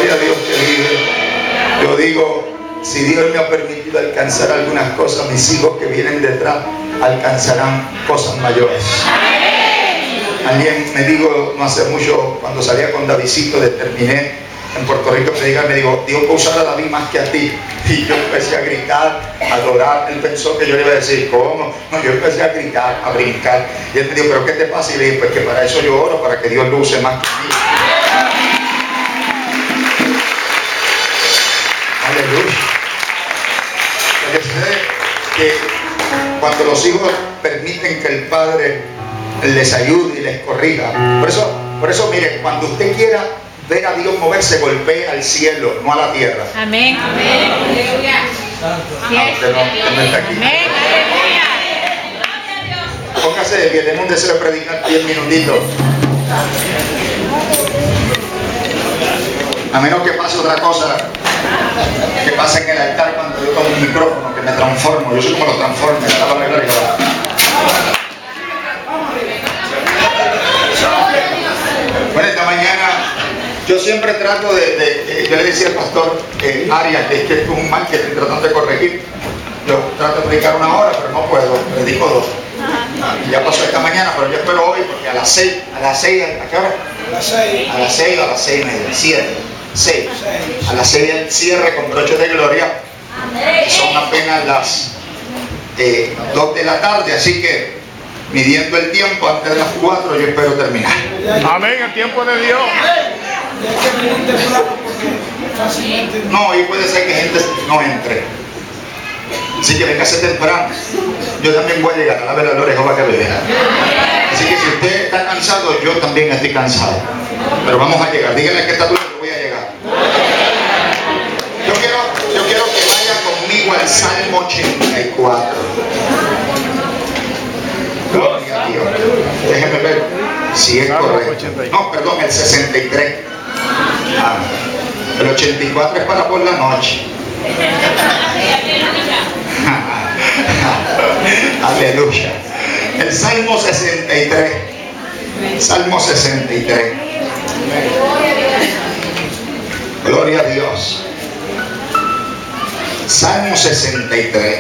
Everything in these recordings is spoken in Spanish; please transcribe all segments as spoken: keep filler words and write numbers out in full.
gloria a Dios que vive. Yo digo, si Dios me ha permitido alcanzar algunas cosas, mis hijos que vienen detrás alcanzarán cosas mayores. Alguien me dijo, no hace mucho, cuando salía con Davidcito, determiné en Puerto Rico, me diga, me dijo, Dios va a usar a David más que a ti. Y yo empecé a gritar, a adorar. Él pensó que yo le iba a decir, ¿cómo? No, yo empecé a gritar, a brincar. Y él me dijo, ¿pero qué te pasa? Y le dije, pues que para eso yo oro, para que Dios lo use más que a mí. Aleluya. Porque sucede que cuando los hijos permiten que el padre les ayude y les corrija, por eso, por eso mire, cuando usted quiera ver a Dios moverse, golpee al cielo, no a la tierra. Amén. Amén. Aleluya. Ah, usted no, usted no está aquí. Amén. Aleluya. Póngase de pie, denme un deseo de predicar diez minutitos. A menos que pase otra cosa, que pase en el altar cuando yo tomo un micrófono, que me transformo. Yo soy como los transformes, la palabra gloria. Bueno, esta mañana yo siempre trato de, de, de yo le decía al pastor eh, Arias, que es que es un mal que estoy tratando de corregir. Yo trato de predicar una hora, pero no puedo, predico dos. Y ya pasó esta mañana, pero yo espero hoy, porque a las seis, a las seis, ¿a qué hora? A las seis. A las seis o a las seis y media, siete, seis. A las seis el cierre con broche de gloria. Y son apenas las eh, dos de la tarde, así que midiendo el tiempo antes de las cuatro, yo espero terminar. Amén, el tiempo de Dios. No, y puede ser que gente no entre. Así que véngase temprano. Yo también voy a llegar a la ver la gloria de Jehová que me vea. Así que si usted está cansado, yo también estoy cansado. Pero vamos a llegar. Díganle que está duro que voy a llegar. Yo quiero, yo quiero que vaya conmigo al Salmo ochenta y cuatro. Gloria a Dios. Déjenme ver si es correcto. No, perdón, el sesenta y tres. Ah, el ochenta y cuatro es para por la noche. Aleluya. El Salmo sesenta y tres. Salmo sesenta y tres. Gloria a Dios. Salmo sesenta y tres.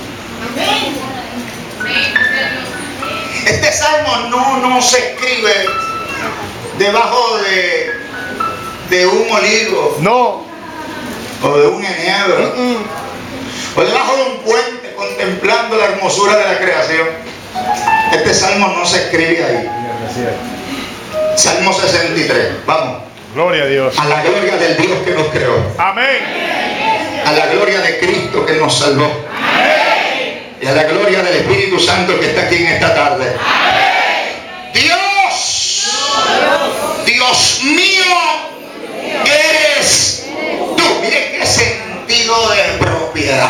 Este salmo no, no se escribe debajo de, de un olivo. No. O de un enebro. Mm-mm. O debajo de un puente contemplando la hermosura de la creación. Este salmo no se escribe ahí. Salmo sesenta y tres. Vamos. Gloria a Dios. A la gloria del Dios que nos creó. Amén. A la gloria de Cristo que nos salvó. Amén. Y a la gloria del Espíritu Santo que está aquí en esta tarde. Amén. Dios, Dios mío, eres tú. Mire qué sentido de propiedad.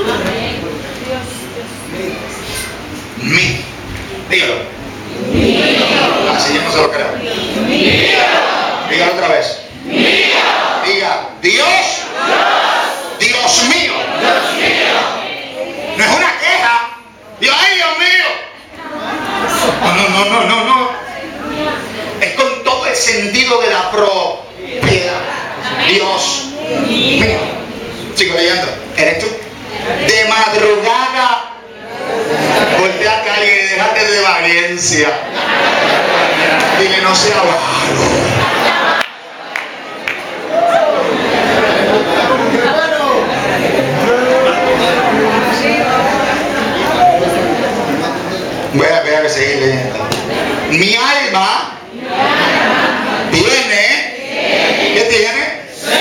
Mi. Dígalo. Así yo no se lo creo. Dígalo otra vez. Diga, Dios, Dios mío. No es una queja. Dios, ay, Dios mío. No, no, no, no, no, no. Es con todo el sentido de la propiedad. Dios mío. Sigo leyendo. ¿Eres tú? De madrugada. Volteate a alguien y déjate de valencia. Dile, no sea bárbaro. Voy a, voy a seguir leyendo. Mi alma tiene. ¿Qué tiene?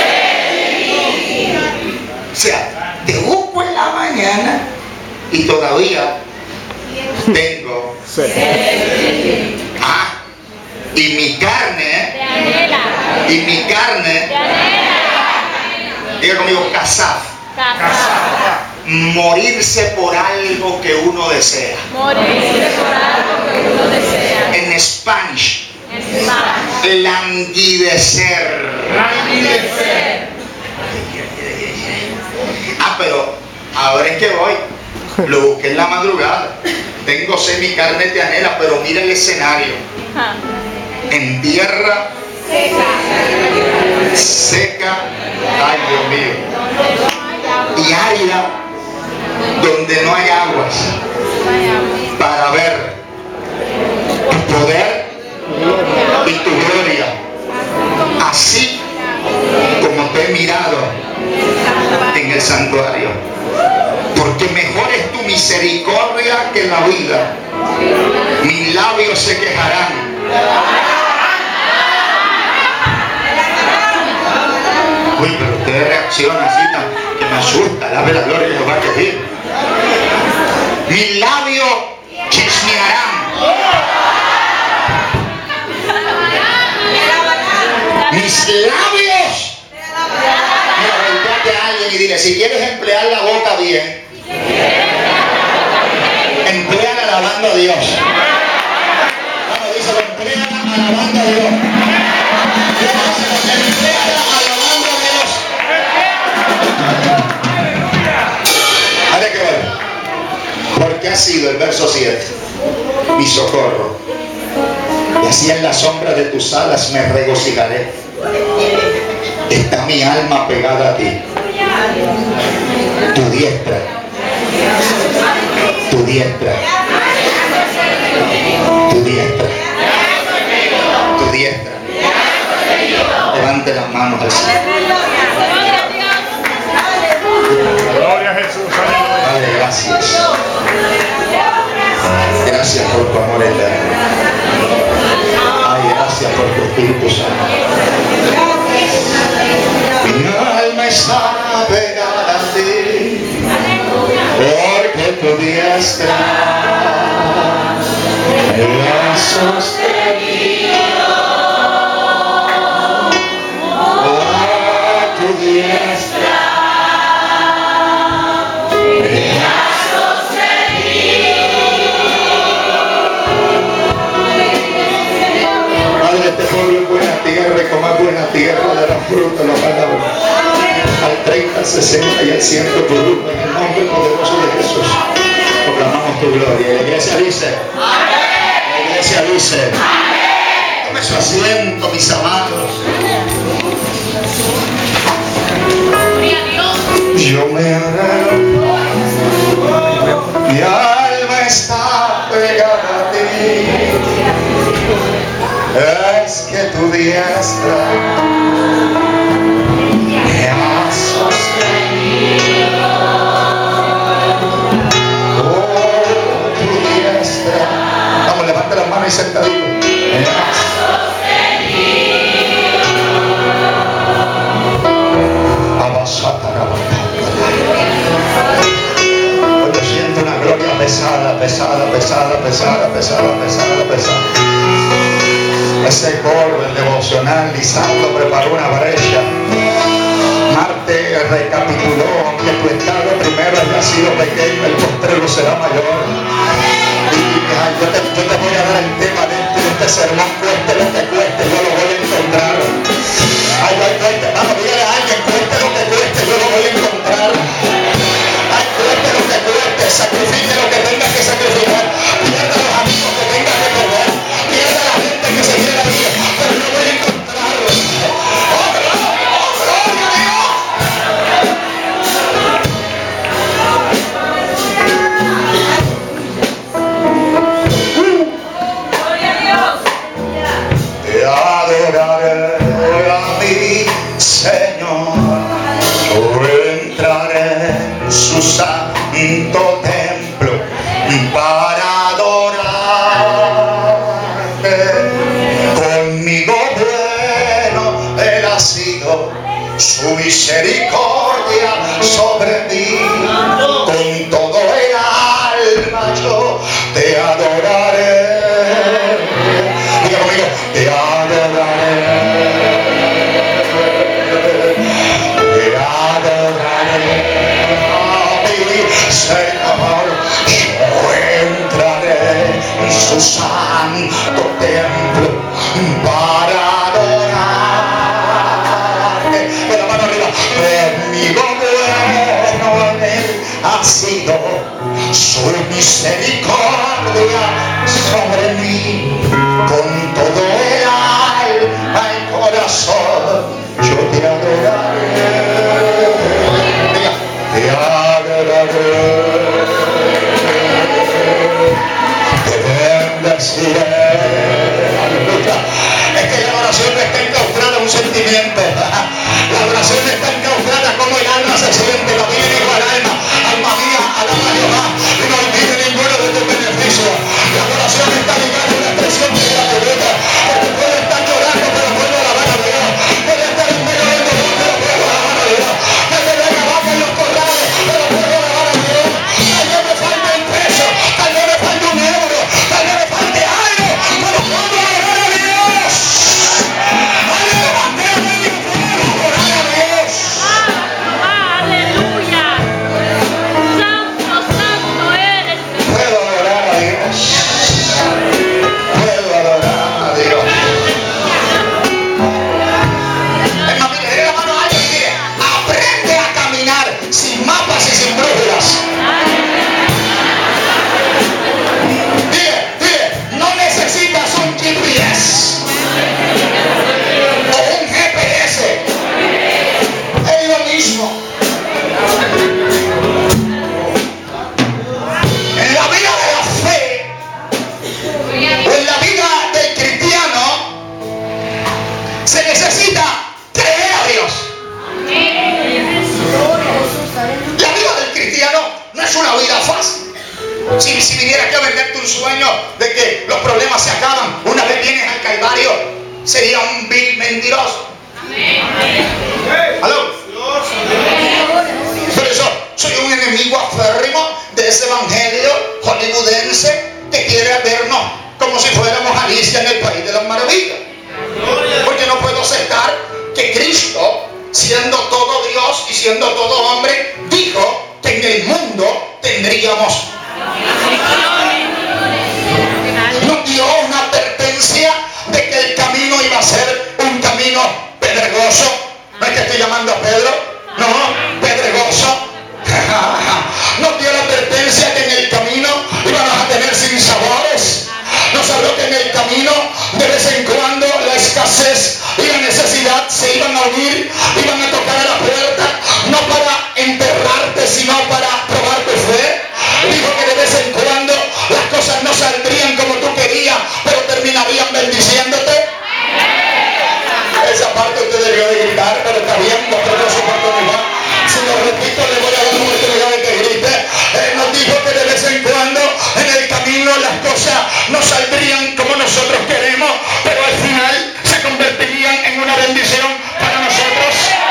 O sea, te busco en la mañana y todavía tengo sed. Ah, y mi carne. Y mi carne. Diga conmigo, casaf. Morirse por algo que uno desea. Morirse por algo que uno desea. En Spanish. En Spanish. Languidecer. Languidecer. Ah, pero ahora es que voy. Lo busqué en la madrugada. Tengo sed, mi carne te anhela, pero mira el escenario. En tierra seca, ay Dios mío, y árida, donde no hay aguas, para ver tu poder y tu gloria, así como te he mirado en el santuario, porque mejor es tu misericordia que la vida. Mis labios se quejarán. Uy, pero usted reacciona así tan, que me asusta. Alabe la gloria de Jehová que dice. Mis labios chismearán. Mis labios. Mira, volteate a alguien y dile, si quieres emplear la boca bien, empleala alabando a Dios. Vamos, díselo, empleala alabando a Dios. Empleala alabando a Dios. Haz que ver. Porque ha sido el verso siete mi socorro, y así en la sombra de tus alas me regocijaré. Está mi alma pegada a ti. Tu diestra, tu diestra, tu diestra, tu diestra. Levante las manos al Señor. Gloria a Jesús. Padre, gracias. Gracias por tu amor eterno. Ay, gracias por tu Espíritu Santo. Mi alma está pegada a ti, porque tu diestra me ha sostenido. Oh, tu diestra me ha sostenido. Padre, este pueblo es buena tierra y como es buena tierra de la fruta lo van a ver. Al treinta, al sesenta y al cien por uno, en el nombre poderoso de Jesús, proclamamos tu gloria. Y la iglesia dice, la iglesia dice, tome su asiento, mis amados. Yo me alegro, mi alma está pegada a ti, es que tu diestra me ha sostenido. Oh, tu diestra. Vamos, levante las manos y sentadito. Me ha sostenido. Abasata, yo siento una gloria pesada, pesada, pesada, pesada, pesada, pesada, pesada. Ese coro, el devocional, Lisandro preparó una brecha. Marte recapituló que tu estado primero haya sido pequeño, el postrero será mayor. Y, y ay, yo, te, yo te voy a dar el tema de este, de este sermón, cueste lo que cueste, yo lo voy a encontrar. Ay, ay, cueste, vamos, dígale a alguien, cueste lo que cueste, yo lo voy a encontrar. Ay, cueste lo que cueste, sacrifique lo que tenga que sacrificar, pierda los amigos que tenga que perder, pierda la gente que se quiera ir, pero yo voy a encontrarlo. ¡Oh, gloria, oh, gloria a Dios! Te adoraré a mi Señor, yo entraré en su santo templo para adorarte. Conmigo bueno Él ha sido, su misericordia sobre ti. Con todo el alma yo te adoraré. Diga conmigo, te adoraré. Te adoraré. Señor, yo entraré en su santo templo para adorarte. Con la mano arriba. Conmigo bueno Él ha sido, su misericordia sobre mí. Con todo el alma y corazón yo mentiroso. ¿Aló? Por eso soy un enemigo aférrimo de ese evangelio hollywoodense que quiere vernos como si fuéramos Alicia en el País de las Maravillas. Porque no puedo aceptar que Cristo, siendo todo Dios y siendo todo hombre, dijo que en el mundo tendríamos. Nos dio una advertencia de que el camino iba a ser un camino pedregoso. No es que estoy llamando a Pedro, no, pedregoso. Nos dio la advertencia que en el camino íbamos a tener sinsabores. Nos habló que en el camino de vez en cuando la escasez y la necesidad se iban a unir, iban a tocar a la puerta, no para enterrarte, sino para probar tu fe. Dijo que de vez en cuando las cosas no saldrían como tú querías, pero terminarían bendiciéndote. Esa parte usted debió de gritar, pero está bien, no tengo su oportunidad. Si lo repito, le voy a dar una oportunidad de que grite. Él nos dijo que de vez en cuando en el camino las cosas no saldrían como nosotros queremos, pero al final se convertirían en una bendición para nosotros.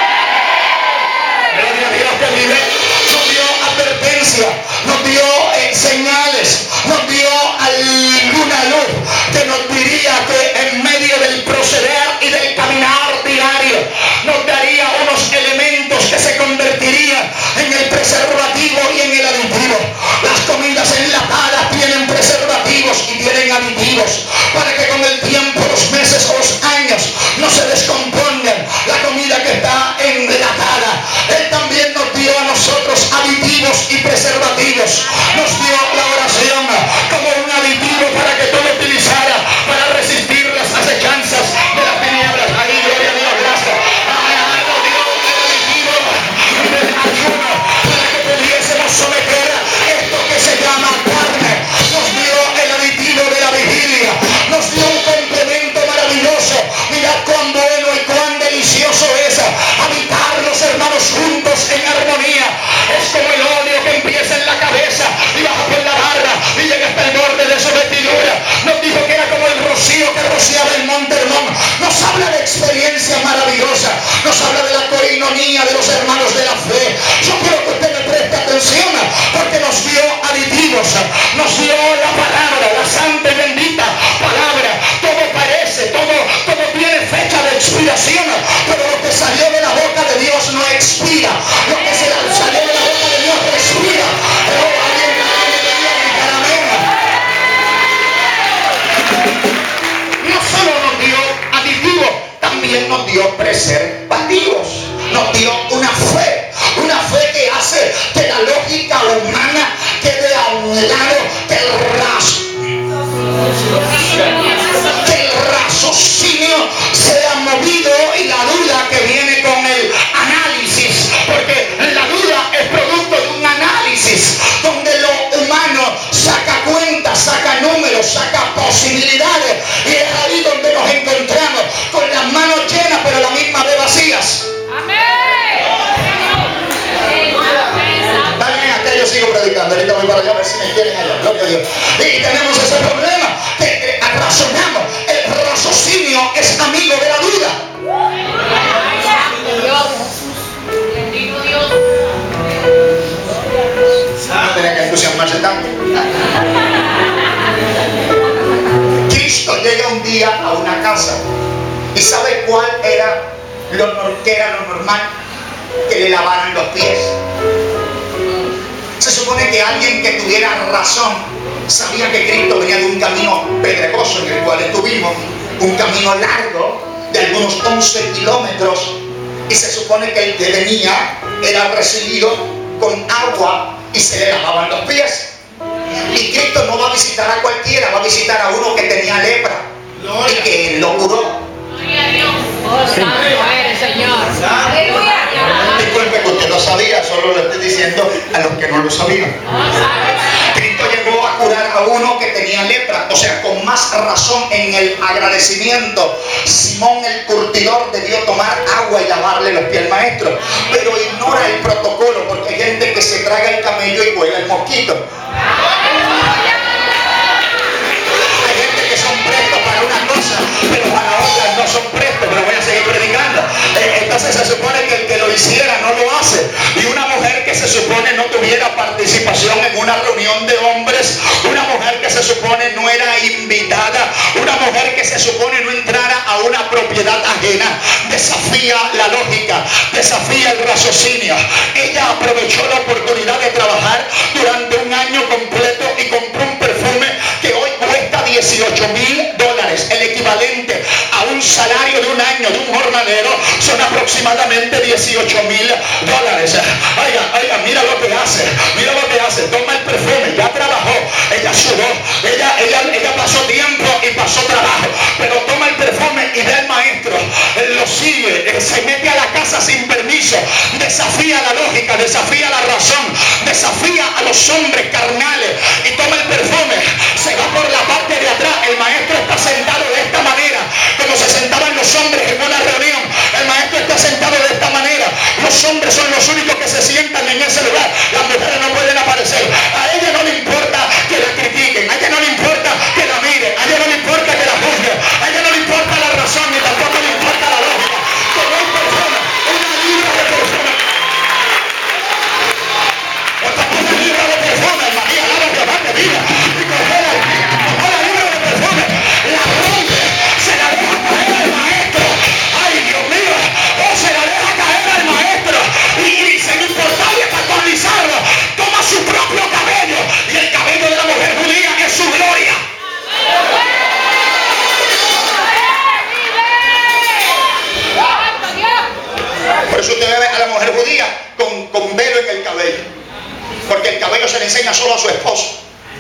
Gloria a Dios que vive. Nos dio advertencia, nos dio eh, señales, nos dio alguna luz que nos diría que en medio del proceder y del caminar diario nos daría unos elementos que se convertirían en el preservativo y en el aditivo. Las comidas enlatadas tienen preservativos y tienen aditivos para que con el tiempo, los meses o los años no se descompongan la comida que está enlatada. Él también nos dio a nosotros aditivos y preservativos. Nos dio la oración como un aditivo para que tú lo utilizaras para resistir las acechanzas de las tinieblas. Ahí, gloria a Dios, gracias. Ah, nos dio el aditivo del ayuno para que pudiésemos someter esto que se llama carne. Nos dio el aditivo de la vigilia. Nos dio un complemento maravilloso. Mirad cuán bueno y cuán delicioso es habitar los hermanos juntos en armonía. Es como el óleo que empieza en la cabeza y baja por la barba y llega hasta el borde de su vestidura. Nos dijo que era como el rocío que rociaba el monte Hermón. Nos habla de experiencia maravillosa. Nos habla de la coinonía de los hermanos de la fe. Yo quiero que usted me preste atención porque nos dio aditivos. Nos dio la palabra, la santa y bendita palabra. Todo parece, todo, todo tiene fecha de expiración, pero lo que salió de la boca de Dios no expira. Lo que se salió de la boca de Dios respira. Pero alguien debería gritar amén. No solo nos dio aditivos, también nos dio preservativos. Nos dio una fe, una fe que hace que la lógica humana quede a un lado, que el raso, que el raciocinio sea movido y la duda que viene con el análisis, porque la duda es producto de un análisis donde lo humano saca cuentas, saca números, saca posibilidades, y es ahí donde nos encontramos con las manos llenas pero la misma vez vacías. También acá yo sigo predicando, ahorita voy para allá a ver si me quieren allá, gloria a Dios. Y tenemos ese problema que eh, razonamos, el raciocinio es amigo de la duda. No tenía que entusiasmarse tanto. Cristo llega un día a una casa y ¿sabe cuál era lo, que era lo normal? Que le lavaran los pies. Se supone que alguien que tuviera razón sabía que Cristo venía de un camino pedregoso en el cual estuvimos, un camino largo de algunos once kilómetros, y se supone que el que venía era recibido con agua y se le lavaban los pies. Y Cristo no va a visitar a cualquiera, va a visitar a uno que tenía lepra y que él lo curó. Disculpe que usted lo sabía, solo le estoy diciendo a los que no lo sabían. Cristo llegó a curar a uno que tenía lepra, o sea, con más razón en el agradecimiento, Simón el curtidor debió tomar agua y lavarle los pies al maestro, pero ignora el protocolo porque hay gente que se traga el camello y vuela el mosquito. Hay gente que son prestos para una cosa, pero para otras no son prestos, pero voy a seguir autoridad ajena, desafía la lógica, desafía el raciocinio. Ella aprovechó la oportunidad de trabajar durante un año completo y compró un perfume que hoy cuesta dieciocho mil dólares, el equivalente a un salario de un año de un jornalero. Son aproximadamente dieciocho mil dólares. Oiga, oiga, mira lo que hace, mira lo que hace. Toma el perfume, ya trabajó, ella sudó, ella, ella, ella pasó tiempo y pasó trabajo, pero toma el perfume y ve al maestro, él lo sigue, se mete a la casa sin permiso, desafía la lógica, desafía la razón, desafía a los hombres carnales y toma el perfume, se va por la parte de atrás. El maestro está sentado de esta manera, como se sentaban los hombres en una reunión. El maestro está sentado de esta manera. Los hombres son los únicos que se sientan en ese lugar. Las mujeres no pueden aparecer. A ella no le importa que la critiquen, a ella no le importa que la miren, a ella no le importa que la juzguen, a ella no le importa la razón ni tampoco le importa la lógica. Tomó un perfume, una libra de perfume. O tomó una libra de perfume, María, alaba a Jehová de vida. Y cogió la, cogió la libra de perfume, la rompe, se la deja caer al maestro. Ay, Dios mío, o se la deja caer al maestro. Y, y sin importarle patronizarlo, toma su propio cabello. Y el cabello de la mujer judía es su gloria. Por eso usted ve a la mujer judía con, con velo en el cabello, porque el cabello se le enseña solo a su esposo.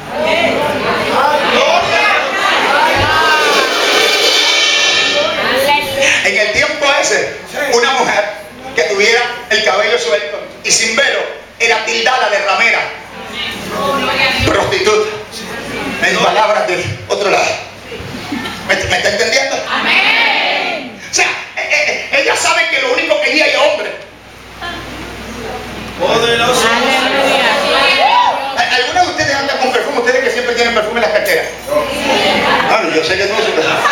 En el tiempo ese, una mujer que tuviera el cabello suelto y sin velo era tildada de ramera, prostituta, en palabras del otro lado. ¿Me, me está entendiendo? Amén. O sea, eh, eh, ellas saben que lo único que guía es hombre. Poderoso. ¿Algunos de ustedes andan con perfume? Ustedes que siempre tienen perfume en las carteras. Claro, yo sé que no.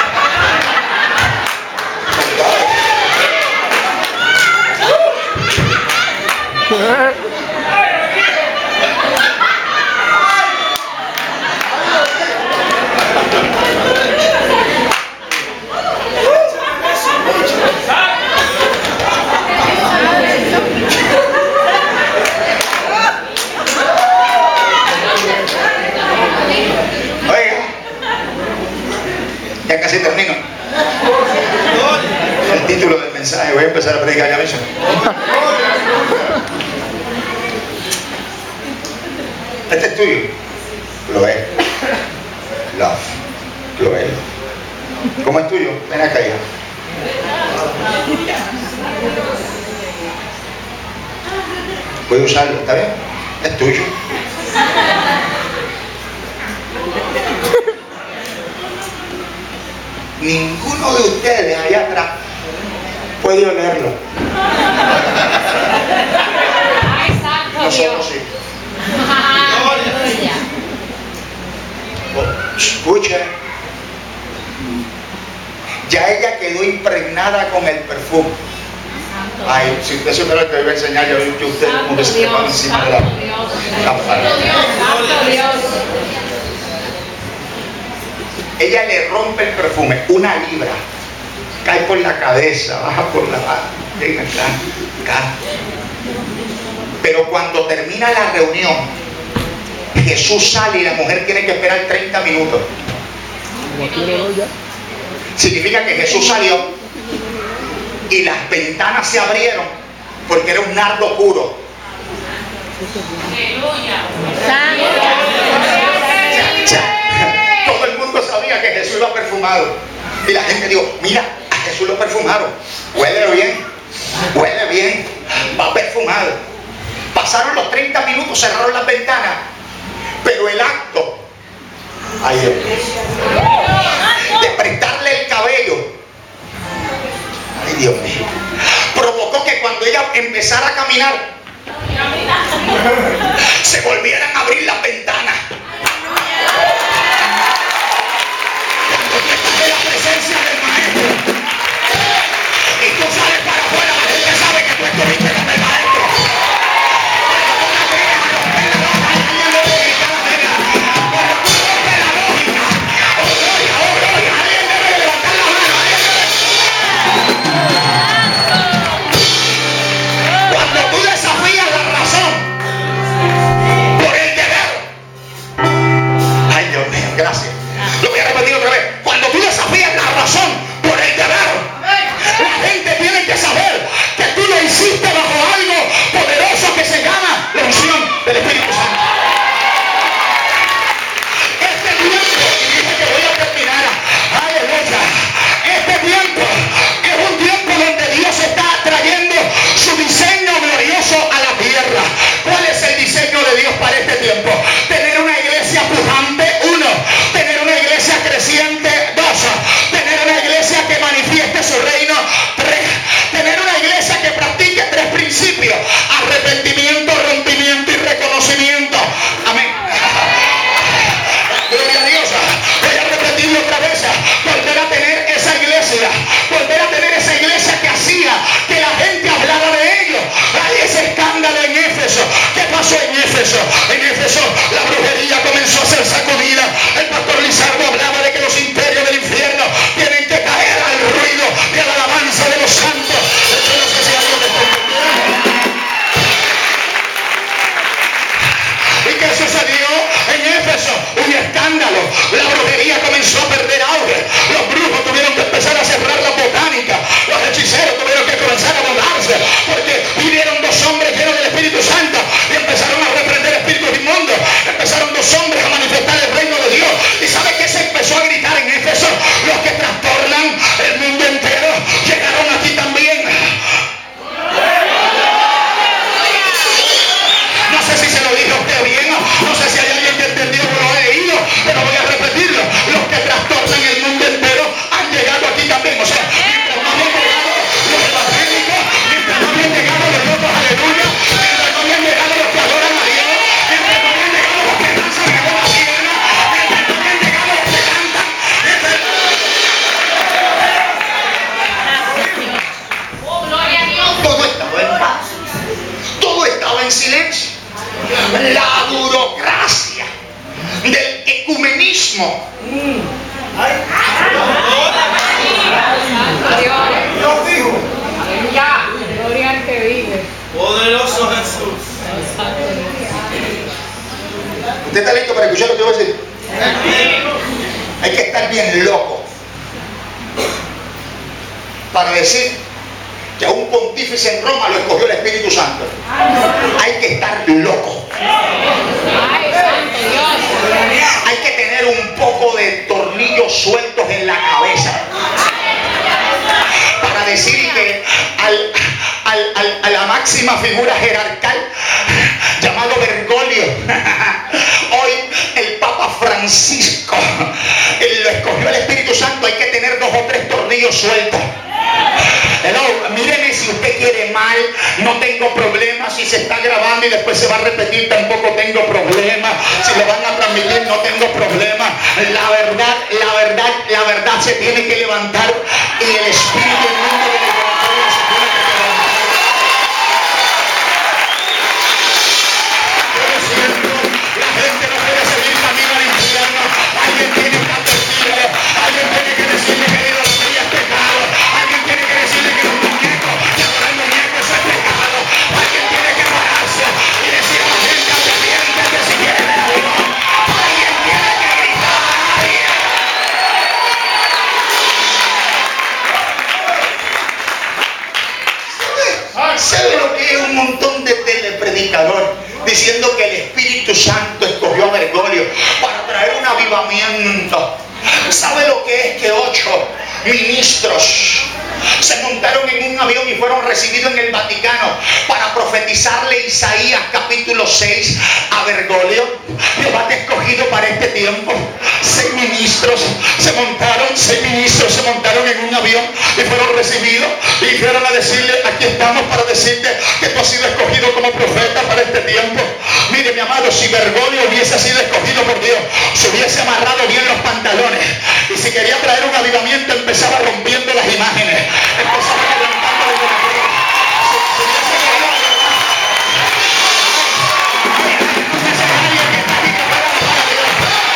Ya casi termino. El título del mensaje, voy a empezar a predicar ya mismo. Este es tuyo. Chloe. Love. Chloe. ¿Cómo es tuyo? Ven acá, hija. Voy a usarlo, ¿está bien? Es tuyo. Ninguno de ustedes allá atrás puede olerlo. Nosotros sí. Escucha. Ya ella quedó impregnada con el perfume. Ay, si usted supiera lo que iba a enseñar, ya vi que usted como que se quedó encima de la lámpara. Ella le rompe el perfume, una libra, cae por la cabeza, baja por la baja, llega acá, acá. Pero cuando termina la reunión, Jesús sale y la mujer tiene que esperar treinta minutos. Significa que Jesús salió y las ventanas se abrieron porque era un nardo puro. Todo el mundo sabía que Jesús iba perfumado. Y la gente dijo, mira, a Jesús lo perfumaron. Huele bien, huele bien, va perfumado. Pasaron los treinta minutos, cerraron las ventanas. Pero el acto, ay Dios, de prestarle el cabello, ay Dios mío, provocó que cuando ella empezara a caminar, se volvieran a abrir las ventanas. De la presencia del maestro. Y tú sales para afuera, la gente sabe que tú estuviste con el maestro. Éfeso. En Éfeso la brujería comenzó a ser sacudida. El pastor Lizardo hablaba de que los imperios del infierno tienen que caer al ruido y a la alabanza de los santos. Yo no sé si alguien me está entendiendo. ¿Y qué sucedió en Éfeso? Un escándalo. La brujería comenzó a perder auge. Los brujos tuvieron que empezar a cerrar la botánica. Los hechiceros tuvieron que comenzar a mudarse, porque vinieron dos hombres llenos del Espíritu Santo y empezaron a reprender espíritus inmundos. Empezaron dos hombres a manifestar el reino de Dios. ¿Y sabe qué se empezó a gritar en Éfeso? Los que trastornan el mundo entero llegaron aquí también. No sé si se lo dije a usted bien, no sé si hay alguien que entendió o lo ha leído, pero voy a repetirlo. Los que trastornan el mundo entero han llegado aquí también. O sea, mientras no habían llegado los evangélicos, mientras no habían llegado los locos, aleluya, mientras no habían llegado los que adoran a Dios, mientras no habían llegado los que danzan en la tierra, mientras no habían llegado los que cantan, mientras... Todo estaba en paz, todo estaba en silencio. La burocracia del ecumenismo Gloria al que vive. Poderoso Jesús. ¿Usted está listo para escuchar lo que voy a decir? Hay que estar bien loco para decir que a un pontífice en Roma lo escogió el Espíritu Santo. Hay que estar loco. Hay que tener un poco de tornillos sueltos en la cabeza para decir que al, al, al, a la máxima figura jerarcal llamado Bergoglio, hoy el Papa Francisco lo escogió el Espíritu Santo. Hay que tener dos o tres tornillos sueltos. Hello, míreme, si usted quiere mal, no tengo problema. Si se está grabando y después se va a repetir, tampoco tengo problema. Si lo van a transmitir, no tengo problema. La verdad, la verdad, la verdad se tiene que levantar y el Espíritu en mundo de la ignorancia se tiene que levantar. Por cierto, la gente no puede seguir camino al infierno. Alguien tiene que advertirle, alguien tiene que decirle que idolatría es pecado. Alguien tiene que decirle que los muñecos, que adorar muñecos eso es pecado. Alguien tiene que pararse y decir a la gente arrepiéntete si quiere ver a Dios. Alguien tiene que gritar a alguien. ¿Sabe lo que es un montón de telepredicadores diciendo que el Espíritu Santo escogió a Bergoglio para traer un avivamiento? ¿Sabe lo que es que ocho ministros se montaron en un avión y fueron recibidos en el Vaticano para profetizarle Isaías capítulo seis a Bergoglio? Jehová te ha escogido para este tiempo. Seis ministros se montaron, seis ministros se montaron en un avión y fueron recibidos y fueron a decirle: aquí estamos para decirte que tú has sido escogido como profeta para este tiempo. Mire, mi amado, si Bergoglio hubiese sido escogido por Dios, se hubiese amarrado bien los pantalones y si quería traer un avivamiento empezaba rompiendo las imágenes, empezaba levantando la idolatría. Si, si hubiese querido adorar, no sé si hay alguien que está aquí que pueda adorar a Dios.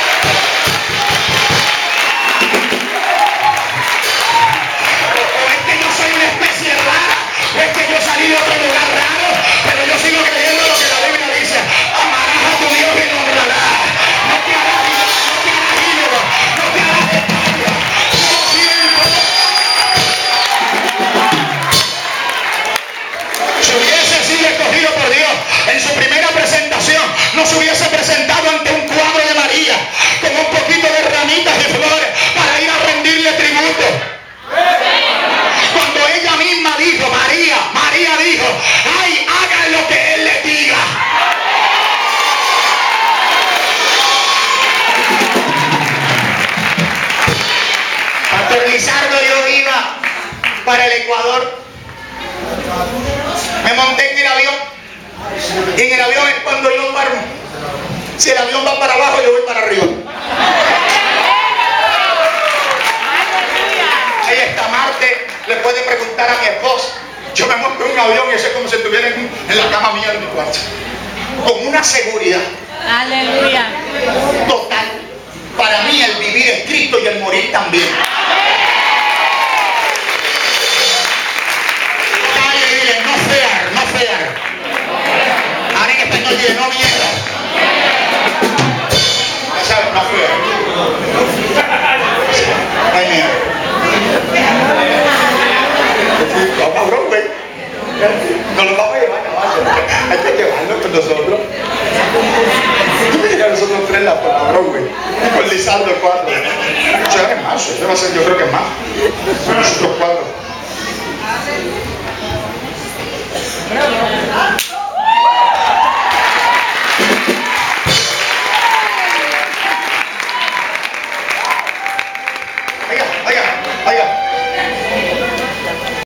O, o es que yo soy una especie rara, o es que yo salí de otro lugar raro, pero yo sigo creyendo lo que la Biblia dice: amarás a tu Dios y lo honrarás. No te harás ídolo, no te harás ídolo, no te harás estatua. Yo siento. Si hubiese sido escogido por Dios en su primera presentación, no se hubiese presentado ante un cuadro de María con un poquito de ramitas y flores para ir a rendirle tributo. Cuando ella misma dijo, María, María dijo: ay, hagan lo que Él les diga. Pastor Lizardo, yo iba para el Ecuador. Me monté en el avión. Y en el avión es cuando yo duermo. Si el avión va para abajo, yo voy para arriba. Ahí está Marte, le puede preguntar a mi esposa. Yo me monto en un avión y eso es como si estuviera en, en la cama mía en mi cuarto. con una seguridad Aleluya. total. Para mí el vivir es Cristo y el morir también. Dale, dile, no fear, no fear. Ahora en español dile, no miedo. Ya sabes, no fear. No hay miedo. Vamos a Broadway. No lo vamos a llevar a caballo. Hay que llevarlo con nosotros. Tú me digas nosotros tres la por la Broadway. Con Lizardo cuatro. Eso es más, eso va a ser, yo creo que es más.